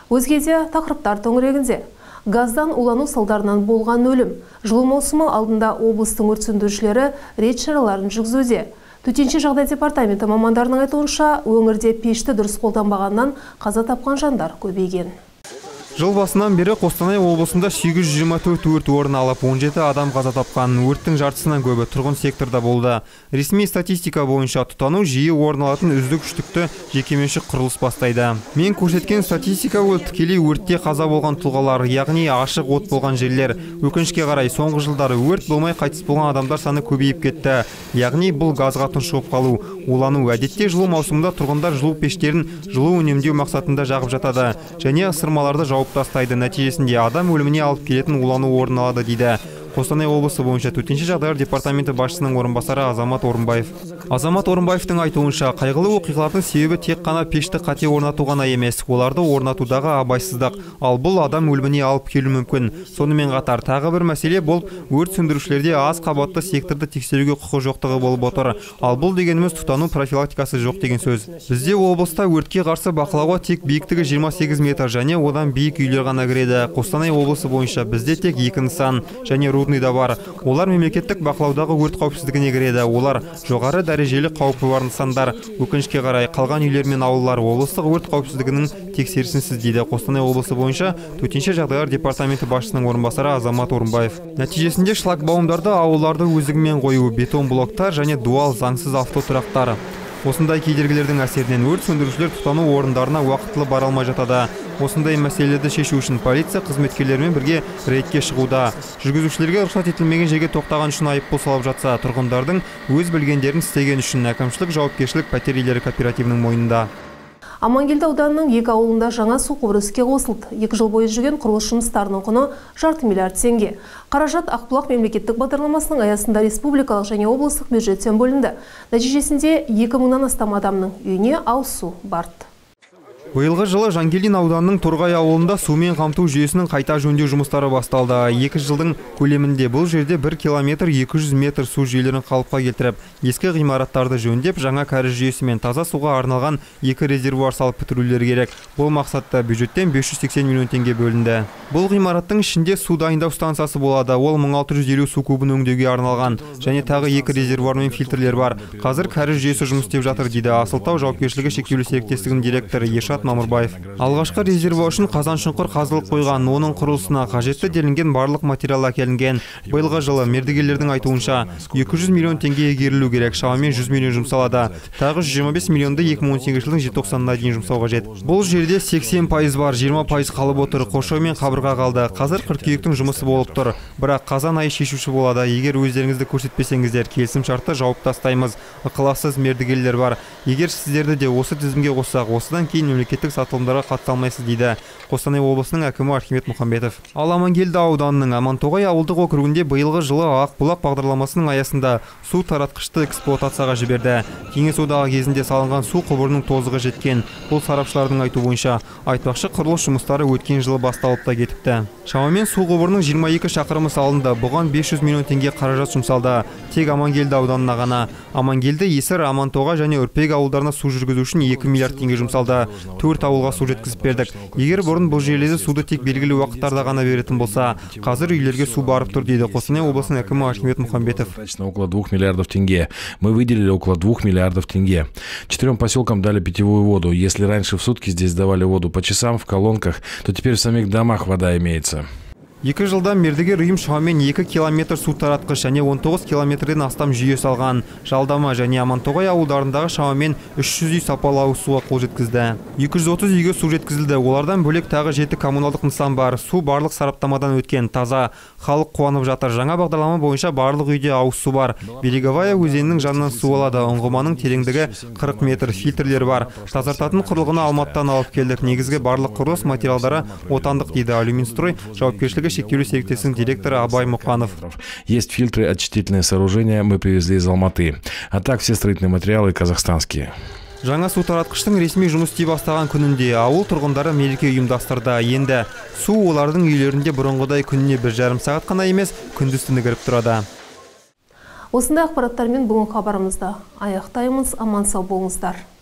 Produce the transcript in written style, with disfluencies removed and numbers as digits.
Өзге де тақырыптар төңірегінде. Газдан улану салдарынан болған өлім. Жылу маусымы алдында облыстың өрт сөндірушілері рейд шараларын жүргізуде. Төтенше жағдай департаменті мамандарының айтуынша, өңірде пешті дұрыс қолданбағаннан қаза тапқан жандар көбейген. Жыл басынан бері Қостанай облысында 824 өрт орын алып, 17 адам қаза тапқан. Өрттің жартысынан көбі тұрғын секторда болды. Ресми статистика бойынша тұтану жиі орын алатын үздік-үштікті жекеменшік құрылыс бастайды. Мен көрсеткен статистика ол тікелей өртте қаза болған тұлғалар, яғни ашық от болған жерлер. Өкінішке қарай, соңғы жылдары өрт болмай қайтыс болған адамдар саны көбейіп кетті. Яғни бұл газға тұншығып қалу, улану. Әдетте жылу маусымында тұрғындар жылу пештерін жылу үнемдеу мақсатында жағып жатады және ысырмаларды жауып тастайды. Нәтижесінде адам өліміне алып келетін улану орын алады дейді Қостанай облысы бойынша төтенше жағдайлар департаменті басшысының орынбасары Азамат Орынбаев. Азамат Орынбаевтың айтуынша, қайғылы оқиғалардың себебі тек қана пешті қате орнату ғана емес, оларды орнатудағы абайсыздық, ал бұл адам өліміне алып келуі мүмкін. Сонымен қатар тағы бір мәселе бұл өрт сөндірушілерде аз қабатты секторды тексеруге құқы жоқтығы болып отыр. Ал бұл дегеніміз тұтану профилактикасы жоқ деген сөз. Бізде облыста өртке қарсы бақылауға тек биіктігі 28 метр және одан биік үйлер ғана кіреді. Қостанай облысы бойынша бізде тек 2 нысан және да бар. Олар мемлекеттік бақылаудағы өрт қауіпсіздігіне кіреді. Олар жоғары дәрежелі қаупі бар нысандар. Өкінішке қарай, қалған үйлер мен ауылдар облыстық өрт қауіпсіздігінің тексерісінсіз дейді Қостанай облысы бойынша төтенше жағдайлар департаменті басшысының орынбасары Азамат Орынбаев. Нәтижесінде шлагбаумдарды ауылдарды өздігімен қою, бетон блоктар және дуал заңсыз автотұрақтар. Осындай кедергілердің әсерінен өрт сөндірушілер тұтану орындарына уақытылы бара алмай жатады. Осындай мәселелерді шешу үшін полиция қызметкерлерімен бірге рейдке шығуда. Жүргізушілерге рұқсат етілмеген жерге тоқтаған үшін айыппұл салып жатса, тұрғындардың өз білгендерін істеген үшін әкімшілік жауапкершілік пәтер иелері кооперативінің мойнында. Амангелді ауданының 2 ауылында жаңа су құбыры іске қосылды. 2 жыл бойы жүрген құрылыс жұмыстарының құны жарты миллиард теңге. Қаражат Ақбұлақ мемлекеттік бағдарламасының аясында республикалық және облыстық бюджеттен бөлінді. Нәтижесінде 2000-нан астам адамның үйіне ауыз су барды. Биылғы жылы Жангелдин ауданының Торғай ауылында сумен қамту жүйесінің қайта жөндеу жұмыстары басталды. 2 жылдың көлемінде бұл жерде 1 километр 200 метр су жүйелерін қалыпқа келтіріп, ескі ғимараттарды жөндеп, жаңа кәріз жүйесі мен таза суға арналған 2 резервуар салып бітірулер керек. Бұл мақсатта бюджеттен 580 миллион теңге бөлінді. Бұл ғимараттың ішінде су дайындау станциясы болады. Ол 1650 су кубын өңдеуге арналған және тағы 2 резервуар мен фильтрлер бар. Қазір кәріз жүйесі жұмыс істеп жатыр дейді Асылтау жауапкершілігі шектеулі серіктестігінің директоры Ешат Мамырбаев. Алғашқы резервуар үшін қазан-шұңқыр қазылып қойған, оның құрылысына қажетті делінген барлық материал әкелінген. Биылғы жылы мердігерлердің айтуынша 200 миллион теңге игерілу керек, шамамен 100 миллион жұмсалады. Тағы 125 миллионды 2018 жылдың желтоқсанына дейін жұмсау қажет. Бұл жерде 80% бар, 20% қалып отыр, қоршау мен қабырға қалды. Қазір қыркүйектің жұмысы болып тұр. Бірақ қазан айы шешуші болады. Егер өздеріңізді көрсетпесеңіздер, келісім шартты жауып тастаймыз. Ықылассыз мердігерлер бар. Егер сіздерді де осы тізімге қоссақ, осыдан кейін мемлекеттік сатылымдарға қатыса алмайсыз дейді Қостанай облысының әкімі Архимед Мұхамбетов. Ал Амангелді ауданының Амантоғай ауылдық округінде биылғы жылы Ақбұлақ бағдарламасының аясында су таратқышты эксплуатацияға жіберді. Кеңес одағы кезінде салынған су құбырының тозығы жеткен. Бұл сарапшылардың айту бойынша, айтпақшы құрылыс жұмыстары өткен жылы басталып та кетіпті. Шамамен су құбырының 22 шақырымы салынды. Бұған 500 миллион теңге қаражат жұмсалды. Тек Амангелді ауданына ғана. Амангелді, Есір, Амантоғай және Үрпек ауылдарына су жүргізу үшін 2 миллиард теңге жұмсалды. 4 ауылға су жеткізіп бердік. Егер бұрын бұл жерлерде суды тек белгілі уақыттарда ғана беретін болса, қазір үйлерге су барып тұр дейді Қостанай облысының әкімі Архимед Мұхамбетов. Около 2 миллиардов тенге. Мы выделили около 2 миллиардов тенге. 4 поселкам дали питьевую воду. Если раньше в сутки здесь давали воду по часам в колонках, то теперь в самих домах вода имеется. 2 жылдан мердігер ұйым шамамен 2 километр су таратқыш және 19 километрден астам жүйе салған. Жалдама және Амантоғай ауылдарындағы шамамен 300 үй сапалы ауыз суға қол жеткізді. 230 үйге су жеткізілді. Олардан бөлек тағы 7 коммуналдық нысан бар. Су барлық сараптамадан өткен, таза. Халық қуанып жатыр. Жаңа бағдарлама бойынша барлық үйде ауыз су бар. Береговая өзенінің жанынан су алады. Ұңғыманың тереңдігі 40 метр, фильтрлер бар. Тазартатын құрылғыны Алматыдан алып келдік. Негізгі барлық құрылыс материалдары отандық дейді Алюминстрой жауапкершілігі шектеулі серіктестігінің директоры Абай Мұқанов. Есть фильтры, очистительные сооружения мы привезли из Алматы, а так все строительные материалы казахстанские. Жаңа су таратқыштың ресми жұмыс істей бастаған күнінде ауыл тұрғындары мереке ұйымдастырды. Енді су олардың үйлерінде бұрынғыдай күніне 1,5 сағат қана емес, күндіз-түні кіріп тұрады. Осындай ақпараттармен бүгін хабарымызды аяқтаймыз. Аман сау болыңыздар.